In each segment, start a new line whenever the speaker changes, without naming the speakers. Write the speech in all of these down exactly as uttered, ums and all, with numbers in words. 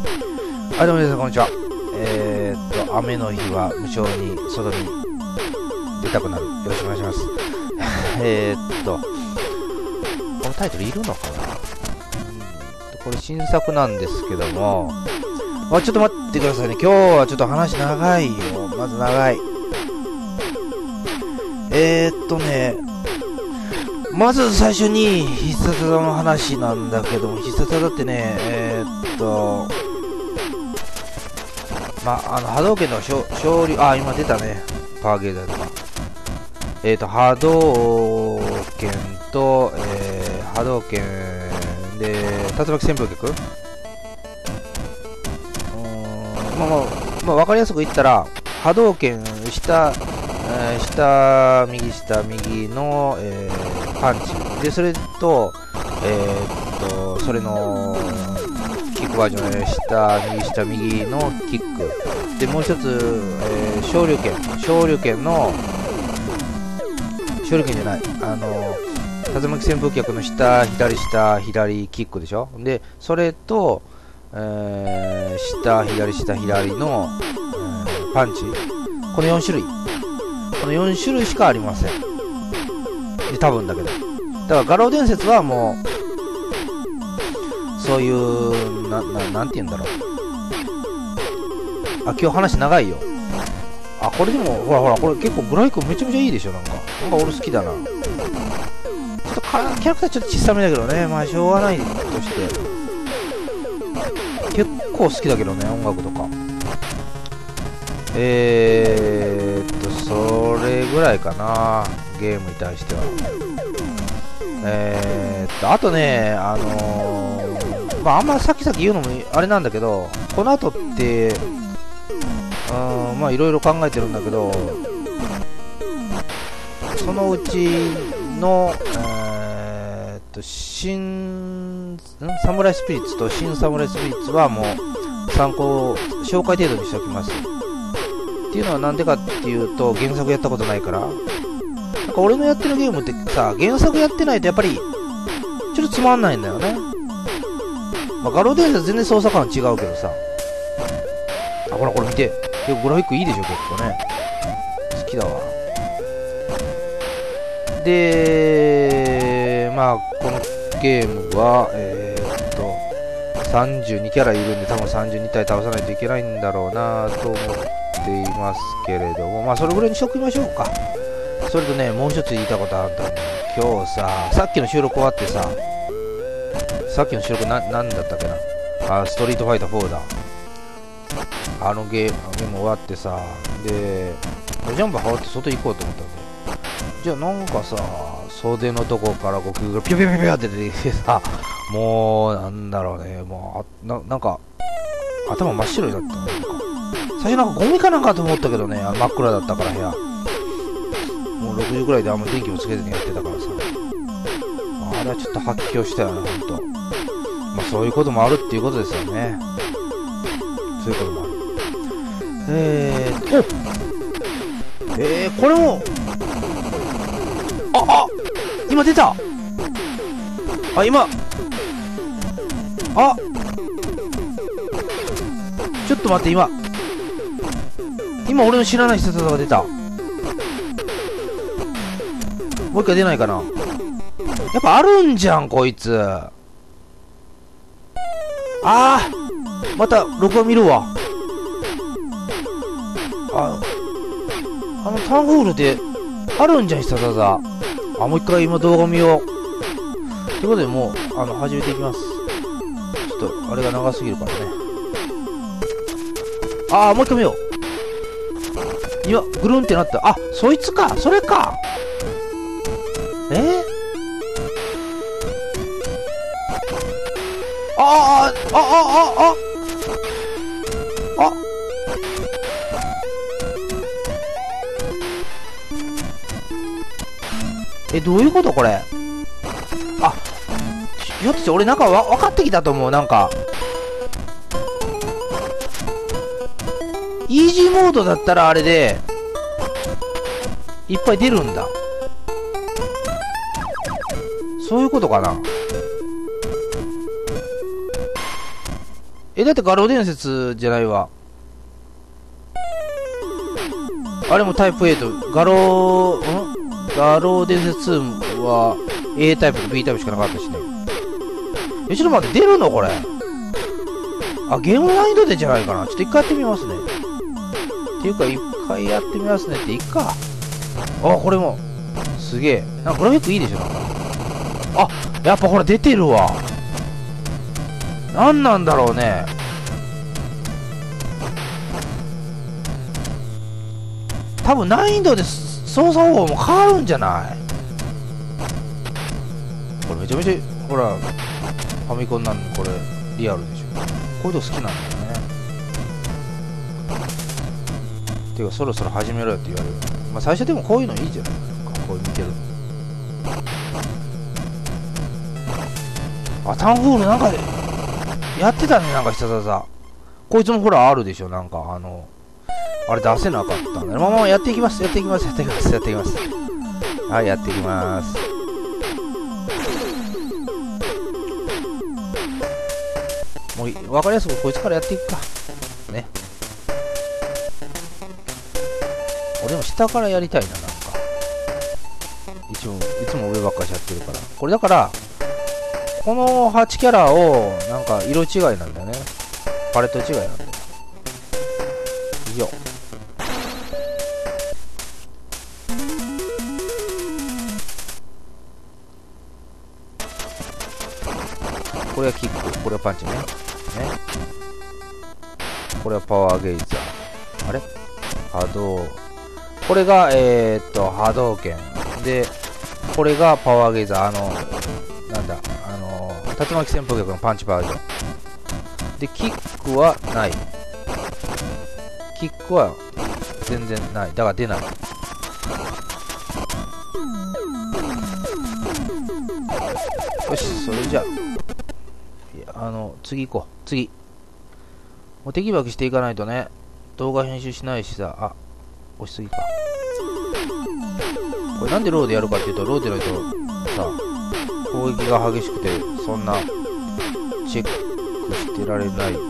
はい、どうも皆さん、こんにちは。えーっと、雨の日は無償に外に出たくなる。よろしくお願いします。えーっと、このタイトルいるのかな。これ新作なんですけども、あ、ちょっと待ってくださいね。今日はちょっと話長いよ。まず長い。えーっとね、まず最初に必殺技の話なんだけども、必殺技ってね、えーっと、まあ、あの波動拳の勝利、あ、今出たね、パワーゲーザーとか。えーと、波動拳と、えー、波動拳で、竜巻旋風脚。うーん、まあまあ、まあ、わかりやすく言ったら、波動拳、下、えー、下、右下、右の、えー、パンチ。で、それと、えー、っと、それの、キックバージョンで、下、右下、右のキック。で、もう一つ、えー、昇竜拳。昇竜拳の、昇竜拳じゃない。あの、竜巻旋風脚の下、左下、左キックでしょ。で、それと、えー、下、左下、左の、えー、パンチ。このよん種類。このよん種類しかありません。で、多分だけど。だから、画廊伝説はもう、そういう、な、な、なんて言うんだろう。あ、今日話長いよ。あ、これでも、ほらほら、これ結構グラフィックめちゃめちゃいいでしょ、なんか。なんか俺好きだな。ちょっとキャラクターちょっと小さめだけどね。まあ、しょうがないとして。結構好きだけどね、音楽とか。えーっと、それぐらいかな。ゲームに対しては。えーっと、あとね、あのー、まあ、あんまさっきさっき言うのもあれなんだけど、この後って、うん、まあいろいろ考えてるんだけど、そのうちの、えー、っと、新、サムライスピリッツと新サムライスピリッツはもう参考、紹介程度にしておきます。っていうのはなんでかっていうと、原作やったことないから。なんか俺のやってるゲームってさ、原作やってないとやっぱり、ちょっとつまんないんだよね。まあ、画廊伝説全然操作感違うけどさ。あ、ほらこれ見て。結構グラフィックいいでしょ、結構ね。好きだわ。で、まあ、このゲームは、えー、っと、さんじゅうにキャラいるんで、多分さんじゅうに体倒さないといけないんだろうなと思っていますけれども、まあ、それぐらいにしときましょうか。それとね、もう一つ言いたことあったんだ。今日さ、さっきの収録終わってさ、さっきの収録な、なんだったっけな。あ、ストリートファイターフォーだ。あのゲーム終わってさ、で、ジャンプ羽織って外行こうと思ったんで、じゃあなんかさ、袖のとこからゴキブリがピュピュピュピュって出てきてさ、もう、なんだろうね、もう、な、なんか、頭真っ白になった。なんか最初なんかゴミかなんかと思ったけどね、真っ暗だったから部屋。もうろくじぐらいであんま電気もつけずにやってたからさ、あれはちょっと発狂したよね、ほんと。まあそういうこともあるっていうことですよね。そういうこともある。えーと、えー、これも、あ、あ、今出たあ、今、あ、ちょっと待って、今、今俺の知らない必殺技が出た。もう一回出ないかな。やっぱあるんじゃん、こいつ。あー、また、録画見るわ。あ、あのタンフールであるんじゃん、必殺技。あ、もう一回今動画見よう。ということでもう、あの、始めていきます。ちょっと、あれが長すぎるからね。あー、もう一回見よう。今、ぐるんってなった。あ、そいつか、それか。えー、あー、あ、あ、あ、あ、あ、あ、え、どういうことこれ。あ、ひょっとして俺なんかわ分かってきたと思う。なんかイージーモードだったらあれでいっぱい出るんだ。そういうことかな。 え、だって画廊伝説じゃないわ。あれもタイプエイト。画廊、ん画廊伝説は A タイプと B タイプしかなかったしね。え、ちょっと待って、出るのこれ。あ、ゲーム難易度でじゃないかな。ちょっと一回やってみますね。っていうか、一回やってみますねっていいか。あ、これも。すげえ。なんかグラフィックいいでしょ、なんか。あ、やっぱこれ出てるわ。なんなんだろうね。多分難易度で操作方法も変わるんじゃない？これめちゃめちゃ、ほら、ファミコンなんでこれリアルでしょ。こういうの好きなんだよね。てかそろそろ始めろよって言われる。まあ最初でもこういうのいいじゃないか。こういう見てる。あ、タウンホールなんかやってたね、なんか必殺技。こいつもほらあるでしょ、なんかあの、あれ出せなかったんだね。まあまあやっていきます、やっていきます、やっていきます、やっていきます。はい、やっていきます。もう分かりやすくこいつからやっていくか。ね。俺も下からやりたいな、なんか。いつも、いつも上ばっかしやってるから。これだから、このはちキャラを、なんか色違いなんだよね。パレット違いなんだよ。以上。これはキック、これはパンチね。ね。これはパワーゲイザー。あれ波動。これが、えー、っと、波動拳。で、これがパワーゲイザー。あの、なんだ、あの、竜巻旋風脚のパンチバージョン。で、キックはない。キックは全然ない。だから出ない。よし、それじゃあ。あの、次行こう。次。もうテキパキしていかないとね、動画編集しないしさ、あ、押しすぎか。これなんでローでやるかっていうと、ローでないとさ、攻撃が激しくて、そんな、チェックしてられないからさ。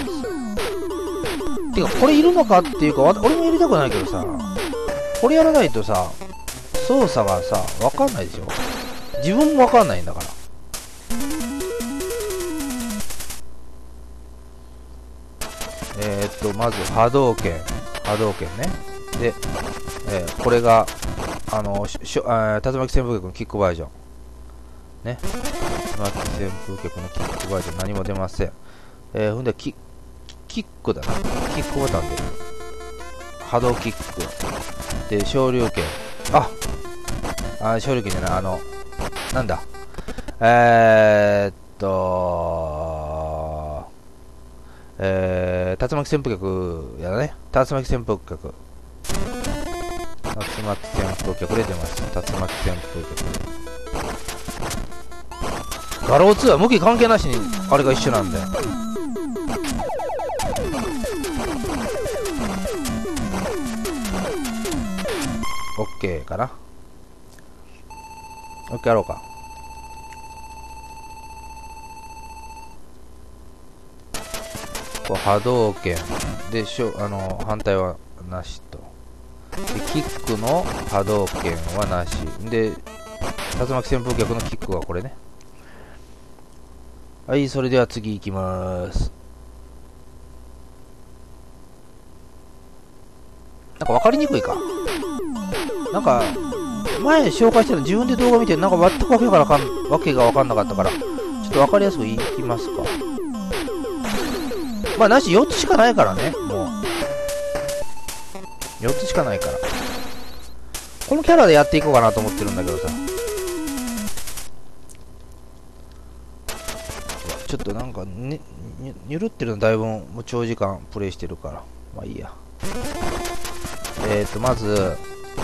てか、これいるのかっていうか、俺もやりたくないけどさ、これやらないとさ、操作がさ、わかんないでしょ。自分もわかんないんだから。えー、っと、まず波動拳。波動拳ね。で、えー、これが、あの、ししょあ竜巻旋風脚のキックバージョン。ね。竜巻旋風脚のキックバージョン。何も出ません。えー、ほんで、キ、キックだな。キックボタンで。波動キック。で、昇竜拳。ああ、昇竜拳じゃない。あの、なんだ。えー、っと、えー、竜巻旋風脚やだね。竜巻旋風脚。竜巻旋風脚で出ます。竜巻旋風脚。画廊ツーは向き関係なしにあれが一緒なんだよ。オッケーかな。オッケーやろうか。こう波動拳でしょ、あの反対はなしと。でキックの波動拳はなしで、竜巻旋風脚のキックはこれね。はい、それでは次行きまーす。なんか分かりにくいか。なんか前紹介したの自分で動画見て、なんか全くわけがわかんわけが分かんなかったから、ちょっと分かりやすくいきますか。まあなしよっつしかないからね。もうよっつしかないから、このキャラでやっていこうかなと思ってるんだけどさ。ちょっとなんかね、にゆるってるのだいぶもう長時間プレイしてるから、まあいいや。えーとまず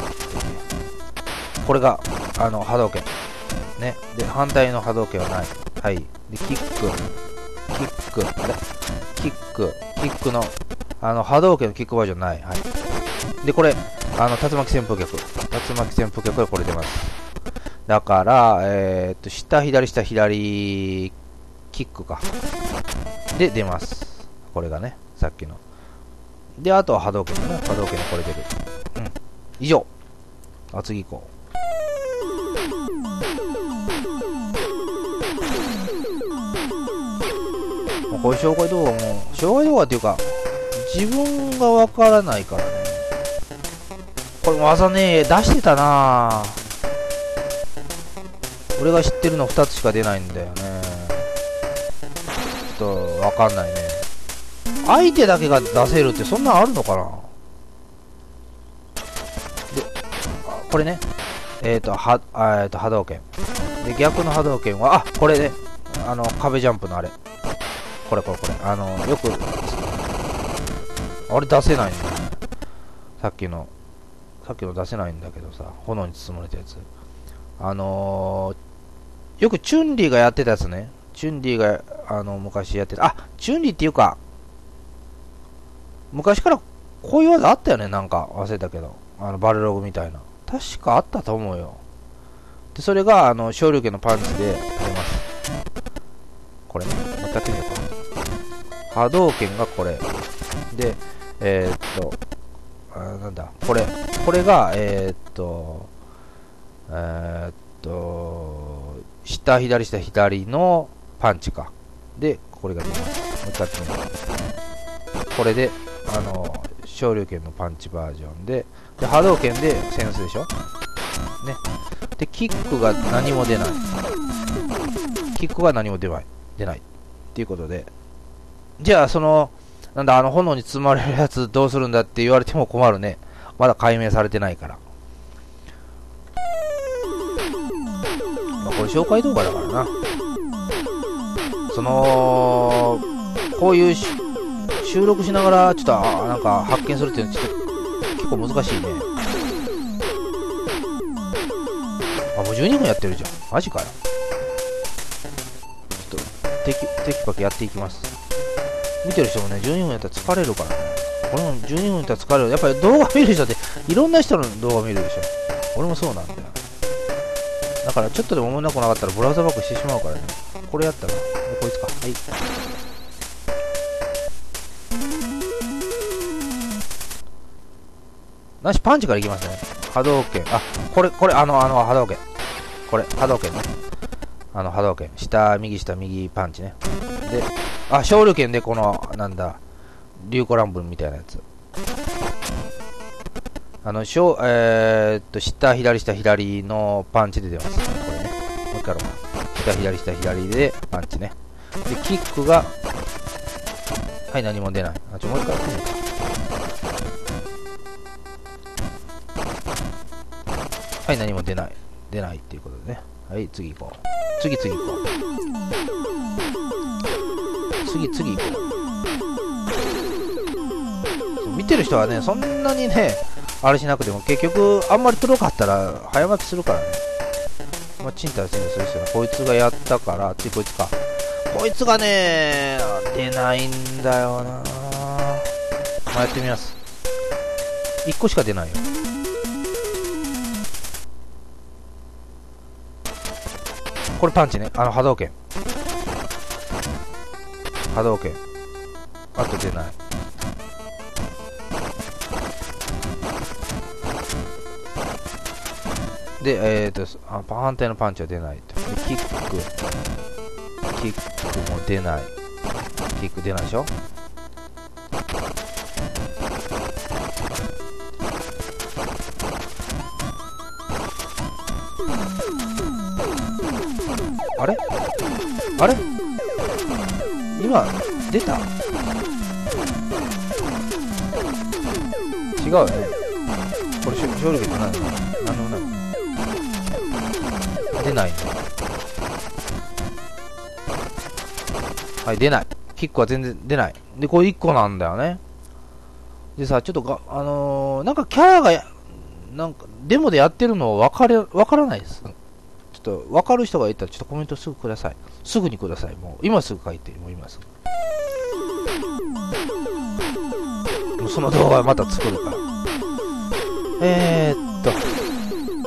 これがあの波動拳ね。で反対の波動拳はない。はい。でキックキックあれキックキックのあの波動拳のキックバージョンない。はい。でこれあの竜巻旋風脚竜巻旋風脚でこれ出ます。だからえー、っと下左下左キックかで出ます。 これがね、さっきの。で、あとは波動拳だね。波動拳のこれ出る。うん。以上。あ、次行こう。もうこういう紹介動画も、紹介動画っていうか、自分がわからないからね。これ技ね、出してたなぁ。俺が知ってるのふたつしか出ないんだよね。ちょっと、わかんないね。相手だけが出せるってそんなんあるのかな。で、これね。えっと、は、えっと、波動拳。で、逆の波動拳は、あ、これね。あの、壁ジャンプのあれ。これこれこれ。あの、よく、あれ出せないんだよね。さっきの、さっきの出せないんだけどさ、炎に包まれたやつ。あのー、よくチュンリーがやってたやつね。チュンリーが、あの、昔やってた。あ、チュンリーっていうか、昔からこういう技あったよね。なんか忘れたけど。あの、バルログみたいな。確かあったと思うよ。で、それが、あの、昇竜拳のパンチで出ます。これね。もう一回やってみようか。波動拳がこれ。で、えー、っと、あ、なんだ、これ。これが、えー、っと、えー、っと、下、左、下、左のパンチか。で、これが出ます。もう一回やってみよう。これで、あの、昇竜拳のパンチバージョンで、で、波動拳でセンスでしょね。で、キックが何も出ない。キックが何も出ない。出ない。っていうことで。じゃあ、その、なんだ、あの、炎に包まれるやつどうするんだって言われても困るね。まだ解明されてないから。まあ、これ紹介動画だからな。その、こういうし収録しながら、ちょっと、あ、なんか発見するっていうのはちょっと結構難しいね。あ、もうじゅうにふんやってるじゃん。マジかよ。ちょっと、テキ、テキパキやっていきます。見てる人もね、じゅうにふんやったら疲れるからね。これもじゅうにふんやったら疲れる。やっぱり動画見る人って、いろんな人の動画見るでしょ。俺もそうなんだよ。だからちょっとでも思いなくなかったらブラウザバックしてしまうからね。これやったら、こいつか。はい。なし、パンチからいきますね。波動拳。あ、これ、これ、あの、あの、波動拳。これ、波動拳ね。あの、波動拳。下、右、下、右、パンチね。で、あ、昇竜拳でこの、なんだ、竜虎乱舞みたいなやつ。あの、しょえー、っと、下、左、下、左のパンチで出ます。これね。もう一回やろうか。下、左、下、左でパンチね。で、キックが、はい、何も出ない。あ、ちょ、もう一回やってみようか。はい、何も出ない。出ないっていうことでね。はい、次行こう。次、次行こう。次、次行こう。見てる人はね、そんなにね、あれしなくても、結局、あんまり黒かったら、早巻きするからね。まあ、チンタラチンタする人は、こいつがやったから、次こいつか。こいつがね、出ないんだよな。まあ、やってみます。いっこしか出ないよ。これパンチね。あの波動拳。波動拳。あと出ない。で、えーと、あ、反対のパンチは出ないと。で、キック。キックも出ない。キック出ないでしょ。あれあれ今、出た違うよね。これ、勝利じゃないの？なんでもない。出ないね。はい、出ない。キックは全然出ない。で、これいっこなんだよね。でさ、ちょっとが、あのー、なんかキャラが、なんか、デモでやってるのわかれ、わからないです。ちょっと、わかる人がいたら、ちょっとコメントすぐください。すぐにください。もう、今すぐ書いて、もう今すぐ。もうその動画また作るから。えーっと。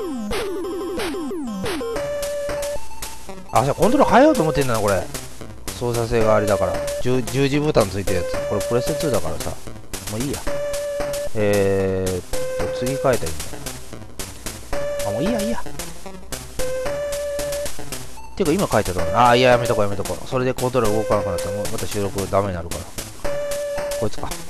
あ、じゃあコントロール変えようと思ってんだな、これ。 操作性があれだから、十十字ボタンついてるやつ。これプレステツーだからさ、もういいや。えーっと、次変えたらいいんだ。あ、もういいや、いいや。ていうか今変えたと思う。あー、いや、やめとこう、やめとこう。それでコントロール動かなくなったら、もうまた収録ダメになるから。こいつか。はい。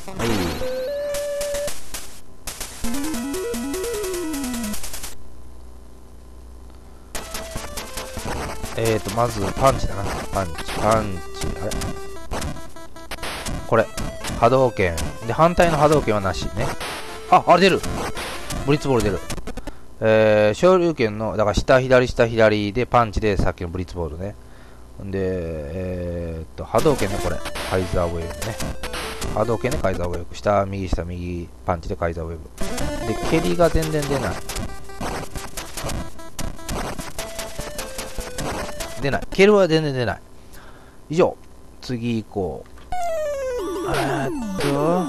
えーと、まず、パンチだな。パンチ、パンチ、あれこれ。波動拳。で、反対の波動拳はなしね。あ、あれ出るブリッツボール出る。えー、昇竜拳の、だから下左下左でパンチでさっきのブリッツボールね。んで、えーっと、波動拳ね、これ。カイザーウェーブね。波動拳でカイザーウェーブ。下右下右パンチでカイザーウェーブ。で、蹴りが全然出ない。出ない。蹴るは全然出ない。以上。次行こう。えーっと。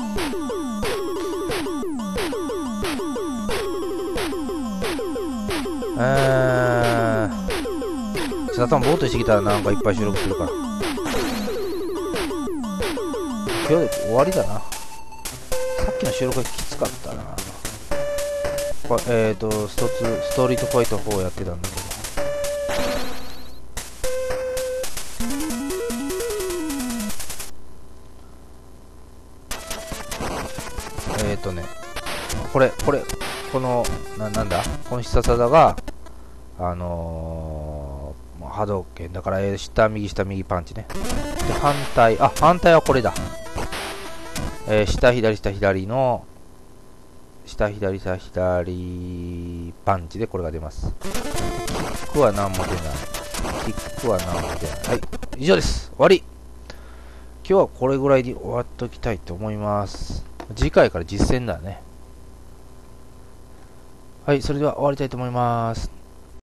えー。ちょっと頭ボーっとしてきたらなんかいっぱい収録するから。今日で終わりだな。さっきの収録がきつかったな。これえーっと、ストツ、ストリートファイトフォーやってたんだけど。えっとね、これ、これ、この、な、なんだこの必殺技が、あのー、波動拳だから、えー、下、右、下、右パンチね。で、反対、あ、反対はこれだ。えー、下、左、下、左の、下、左、下、左パンチでこれが出ます。キックは何も出ない。キックは何も出ない。はい、以上です。終わり。今日はこれぐらいで終わっときたいと思います。次回から実践だね。はい、それでは終わりたいと思います。